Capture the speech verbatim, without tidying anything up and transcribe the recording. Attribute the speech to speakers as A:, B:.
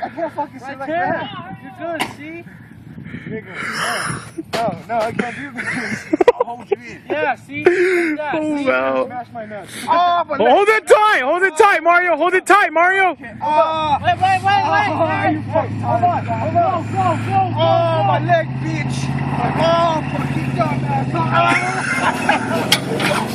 A: I can't fucking sit
B: Right
A: like
B: there.
A: that.
B: You're good, see?
A: Nigga, no. No, no, I can't do this. I'll hold you in.
B: Yeah, see? Like that.
C: Oh,
B: See?
C: wow.
A: Smash my nuts. Oh, but
C: Hold it tight! Hold it tight, Mario! Hold it tight, Mario!
A: Oh,
B: Wait, wait, wait, wait!
A: oh,
B: Hey,
A: you fucking
B: hold on,
A: tired.
B: hold on. Go, go, go, go,
A: oh,
B: go.
A: my leg, bitch. Oh, fucking dumbass.